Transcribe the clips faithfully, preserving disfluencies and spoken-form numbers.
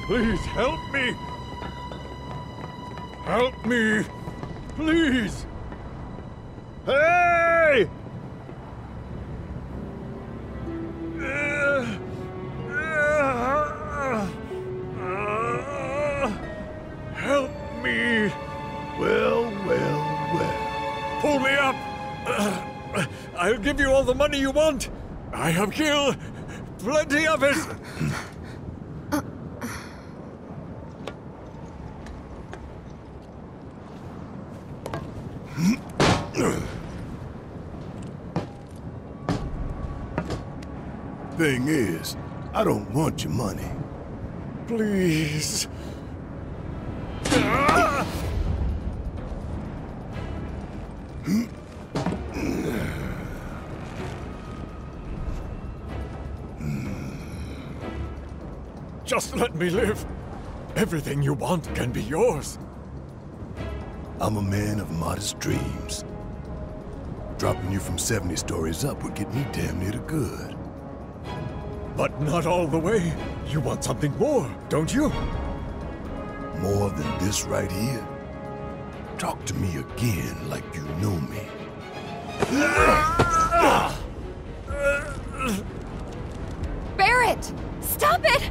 Please help me! Help me! Please! Hey! Help me! Well, well, well. Pull me up! I'll give you all the money you want! I have killed plenty of it! Thing is, I don't want your money. Please. Ah! Just let me live. Everything you want can be yours. I'm a man of modest dreams. Dropping you from seventy stories up would get me damn near to good. But not all the way. You want something more, don't you? More than this right here? Talk to me again like you know me. Barrett! Stop it!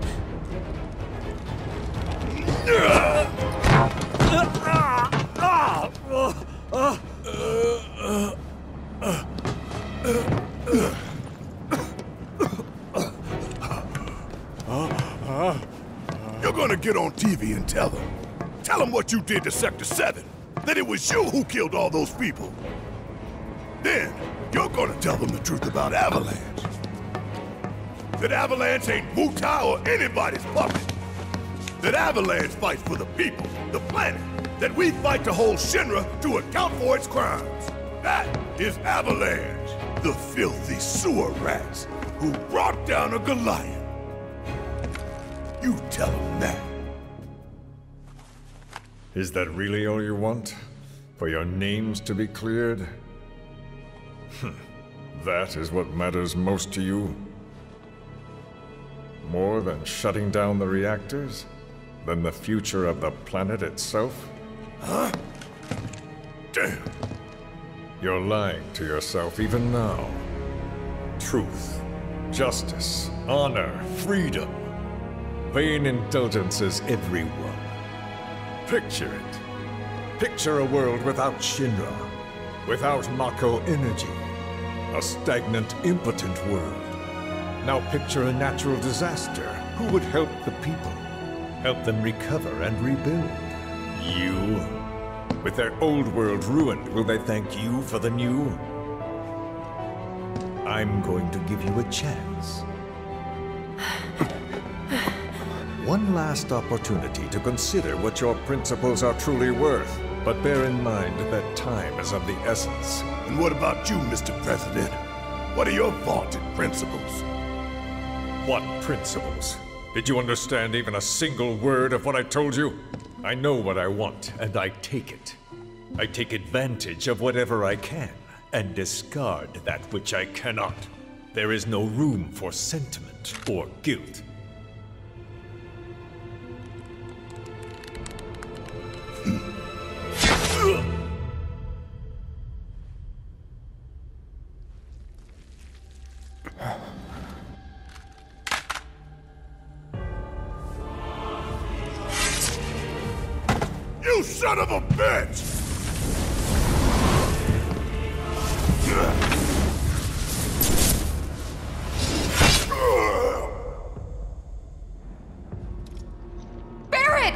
You're gonna get on T V and tell them. Tell them what you did to Sector seven. That it was you who killed all those people. Then, you're gonna tell them the truth about Avalanche. That Avalanche ain't Wu-Tai or anybody's puppet. That Avalanche fights for the people, the planet. That we fight to hold Shinra to account for its crimes. That is Avalanche, the filthy sewer rats who brought down a Goliath. You tell them that. Is that really all you want? For your names to be cleared? That is what matters most to you? More than shutting down the reactors? Than the future of the planet itself? Huh? Damn. You're lying to yourself even now. Truth, justice, honor, freedom. Vain indulgences everyone. Picture it. Picture a world without Shinra. Without Mako energy. A stagnant, impotent world. Now picture a natural disaster. Who would help the people? Help them recover and rebuild? You? With their old world ruined, will they thank you for the new? I'm going to give you a chance. One last opportunity to consider what your principles are truly worth. But bear in mind that time is of the essence. And what about you, Mister President? What are your vaunted principles? What principles? Did you understand even a single word of what I told you? I know what I want, and I take it. I take advantage of whatever I can, and discard that which I cannot. There is no room for sentiment or guilt. You son of a bitch! Barrett!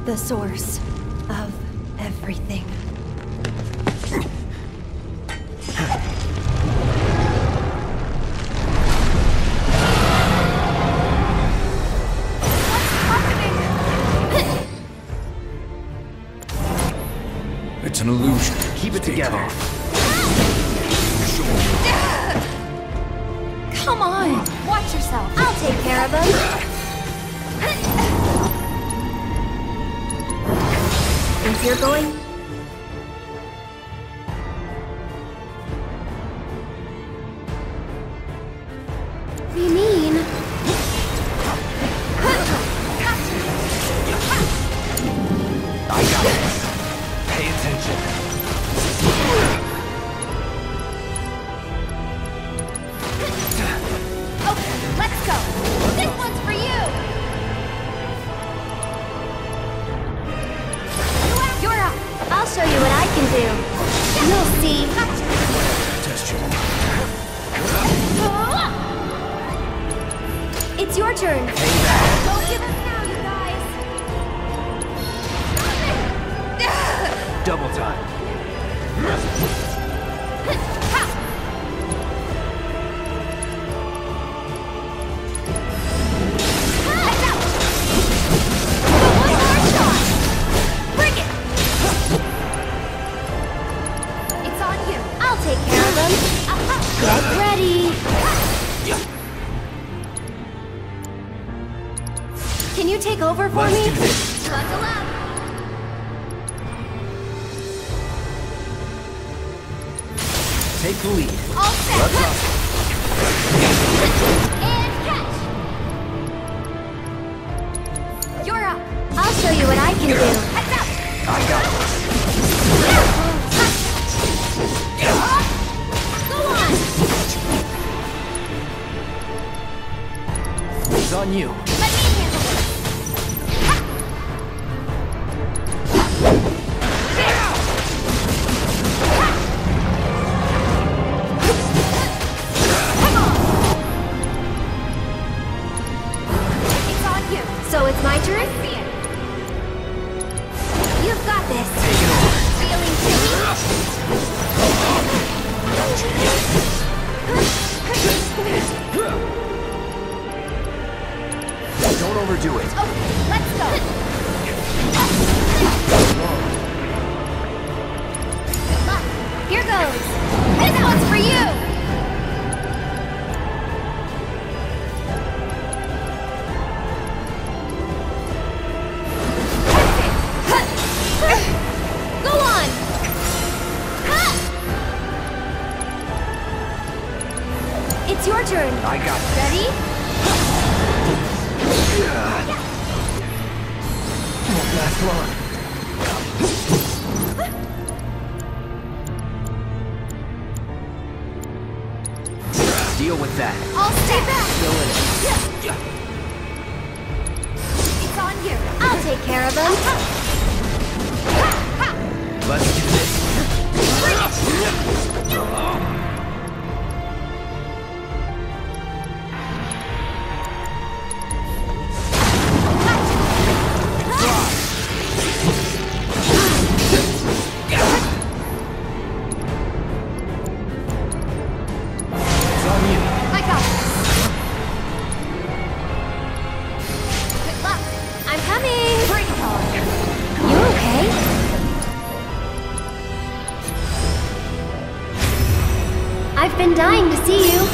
The source of everything. It's an illusion. Keep it together. Come on! Watch yourself! I'll take care of them. Think you're going? What do you mean? I got this. Pay attention. Okay, let's go! This one's for you! You're up! I'll show you what I can do. You'll see. Test you. It's your turn. Don't give up now, you guys! Double time. One more shot! Bring it! It's on you! I'll take care of them. Get ready. Can you take over for Let's me? do this. Buckle up! Take the lead. All set! Let's rock. And catch! You're up! I'll show you what I can do. Heads up! I got this. Go on! It's on you. Let me handle this! It's on you! So it's my turn? I see it! You've got this. Feeling chilly? Don't overdo it. Okay, let's go! Good luck! Here goes. This one's for you! Go on! It's your turn. I got this. Ready? Won't last long. Deal with that. I'll stay back! Still in it. It's on you! I'll take care of them. Let's do this. Bring it! It's on you. I got this! Good luck! I'm coming. Bring it on! You okay? I've been dying to see you.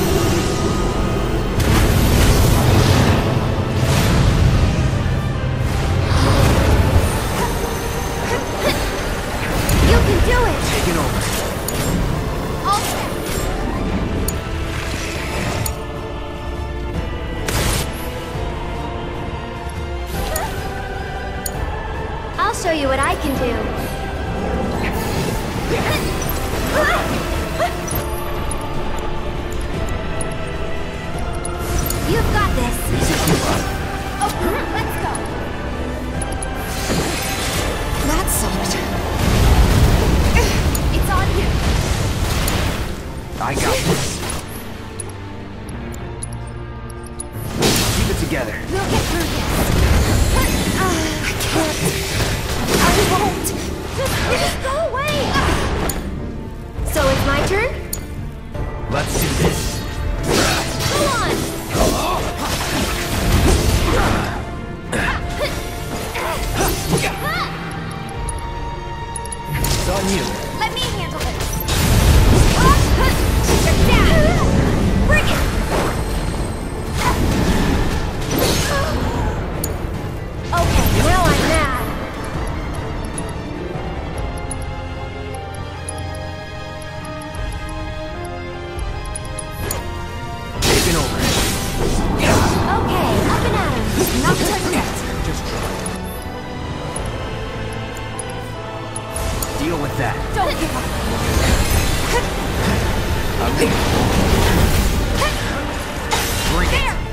You can do it. Taking over. All set! I'll show you what I can do. You've got this. Easy to run. Okay, let's go! That sucked. It's on you! I got this. Keep it together. We'll get through this! I can't. Deal with that. Don't give up. I'm ready. Bring it. There!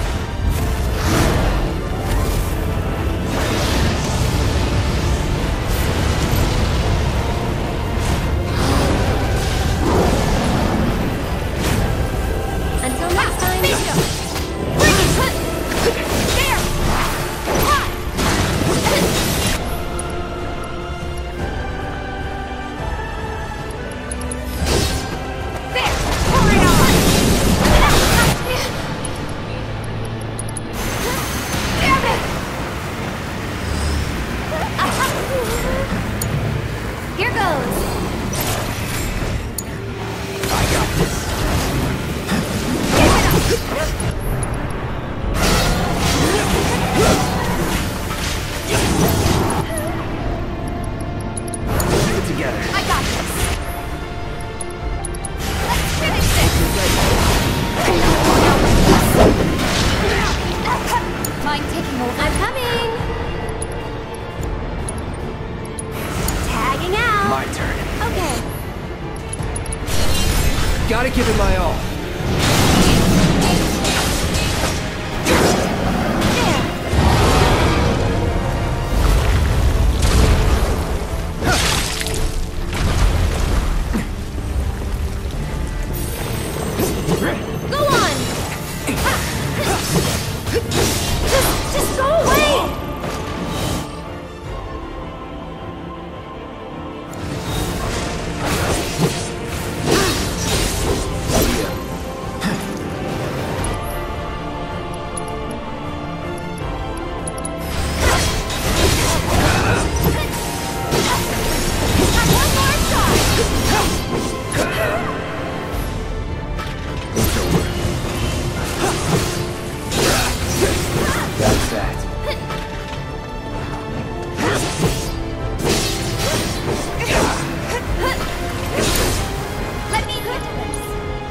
Until next time. Bingo! Bring it! There! Ha! There! Pour it on! Damn it! Here goes. I got this. Give it up! Get it together. I got this! Let's finish this! Mind taking over? I'm coming. Tagging out. My turn. Okay. Gotta give it my all. Go on. Just, just go away. One more That's that. Let me handle this.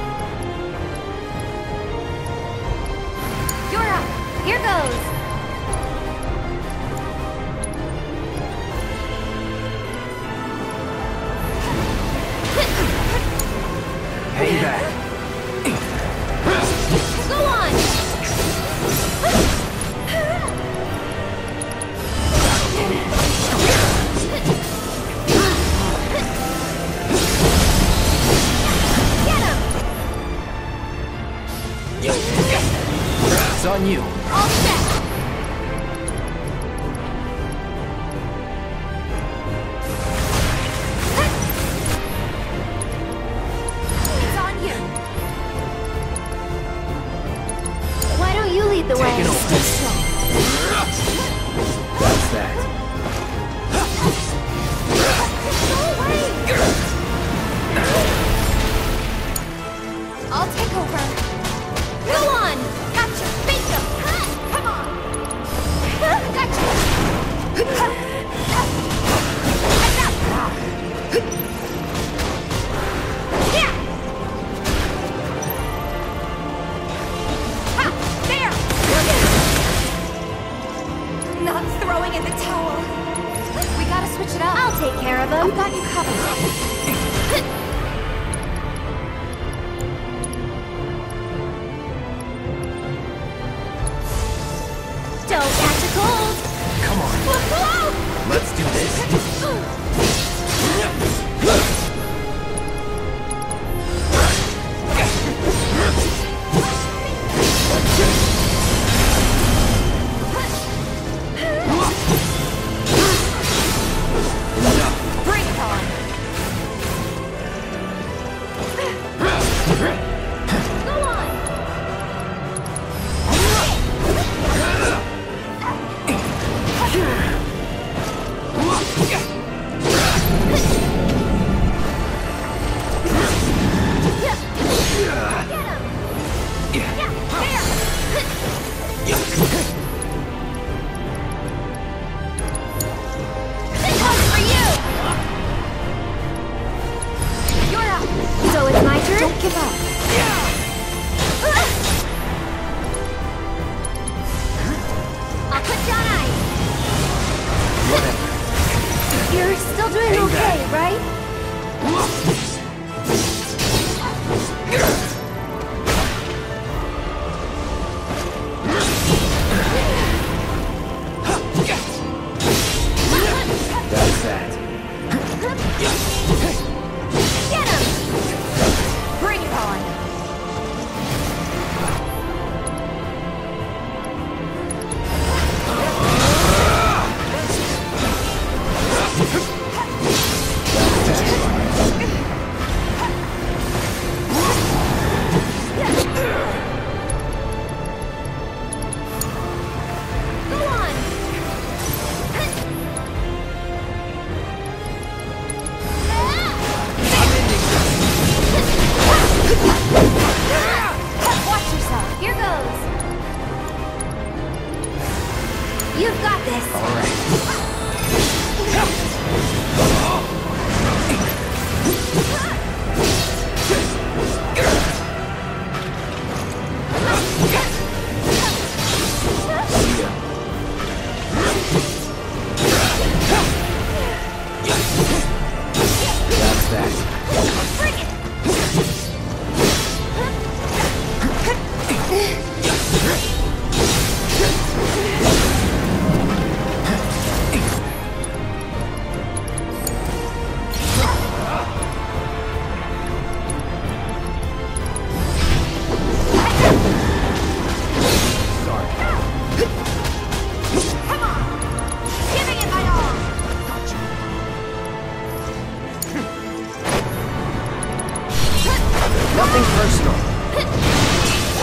You're up. Here goes. Hang back. Go on. Get him. It's on you. All set. It's on you. Why don't you lead the way? Taking over. Stay strong. That's that. Go away. I'll take over. Go on. Gotcha. Bingo. Come on. Gotcha. Enough. Yeah. Ha! There. Not throwing in the towel. We gotta switch it up. I'll take care of I've him. got you covered. Don't catch a cold. Come on. Let's do this. Enough. Bring it on. Go on. This one's for you. You're up. So it's my turn? Don't give up. I'll put down ice. Whatever. fight, right? That's that. Get him! Bring it on! Go on! Watch yourself! Here goes! You've got this! All right. See ya. That's that. Bring it! Sorry. Come on! Giving it my all! Nothing personal.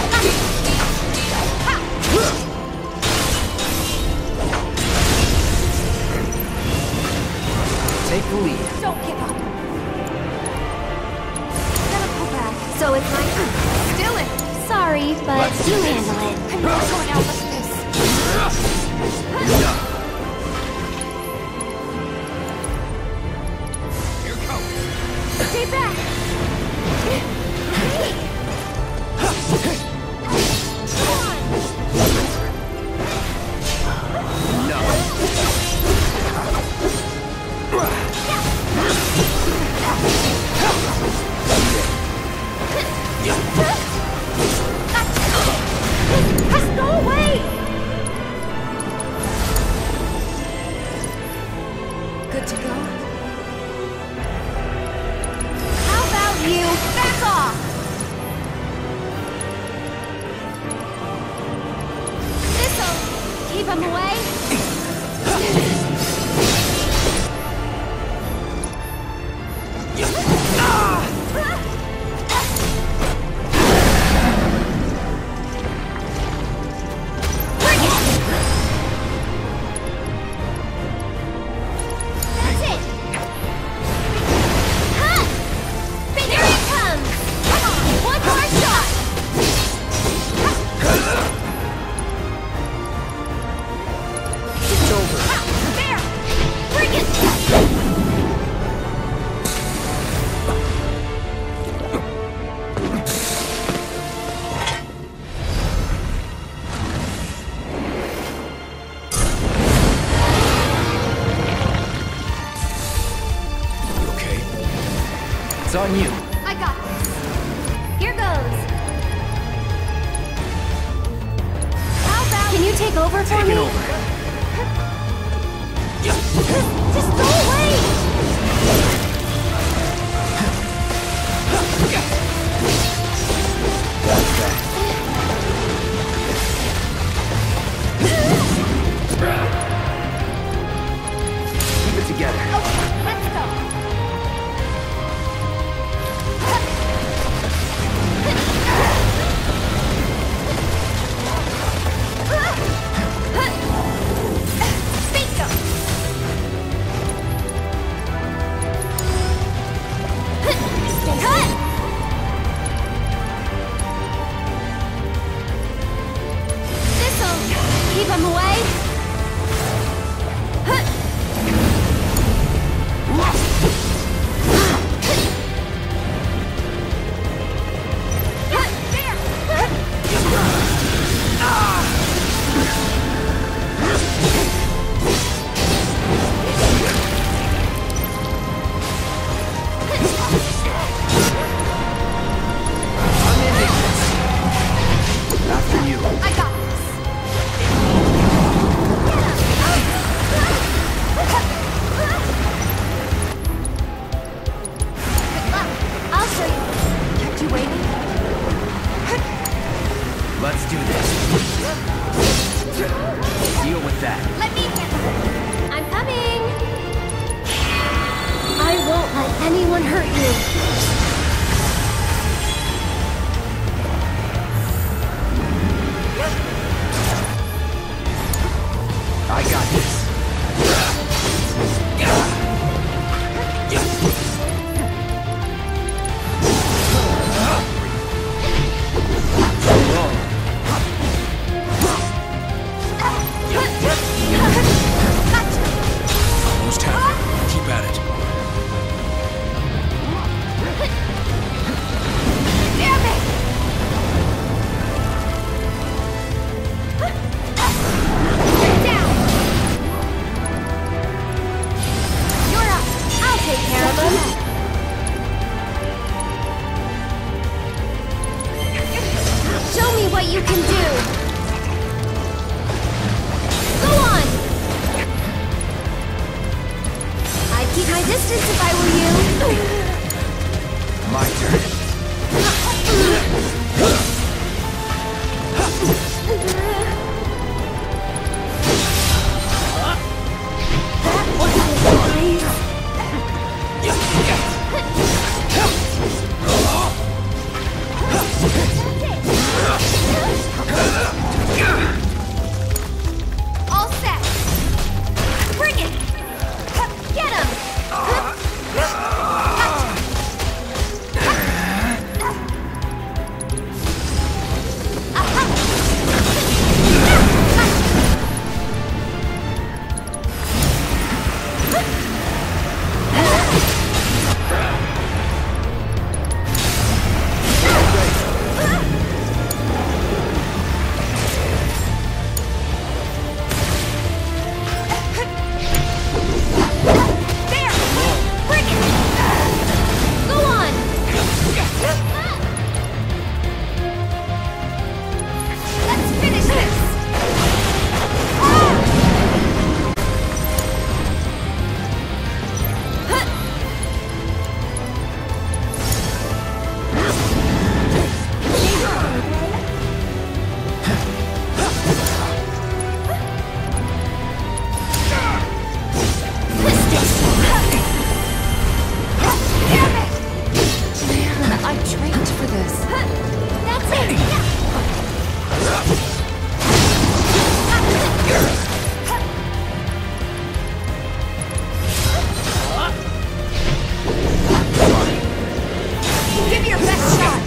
Take the lead. Don't give up! Gotta pull back. So it's my turn. Still it! Sorry, but you handle it. I'm not going out like this! Stay back! Just go away! Good to go? How about you back off? This'll keep him away. That's it. Huh! Here it comes. Come on, one more shot. It's over. There. Bring it. You okay? It's on you. I got this. Here goes. How about Can you take over for Take me? it over. Just go away. That's that. Keep it together. Okay, let's go. Bingo. anyone hurt you. I got this. Almost halfway. Keep at it. Damn it! You're down! You're up! I'll take care of them! Show me what you can do! Go on! I'd keep my distance if I were you! My turn. That was nice! All set! Bring it! Get him! There! Bring it! Go on! Let's finish this! Damn it! Man, I trained for this. That's it! Give your best shot!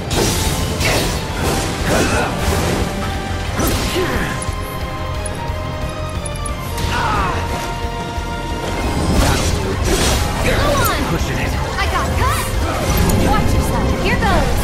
Go on! Pushing it. I got cut! Watch yourself. Here goes!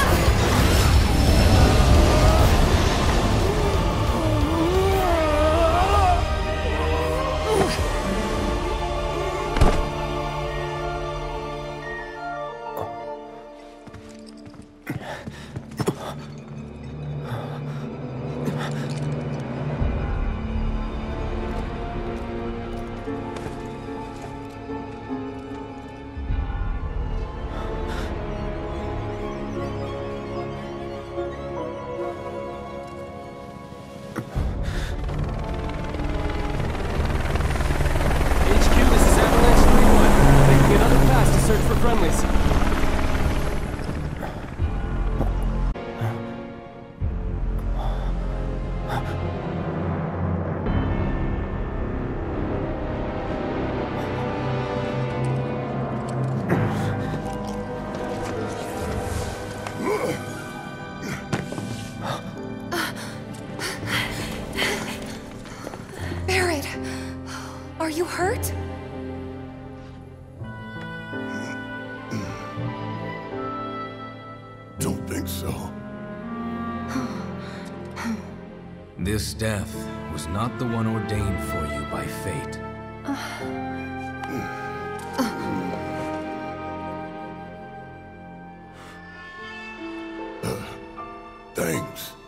H Q, this is Avalanche thirty-one. Making another pass to search for friendlies. Barret, are you hurt? Don't think so. This death was not the one ordained for you by fate. Thanks.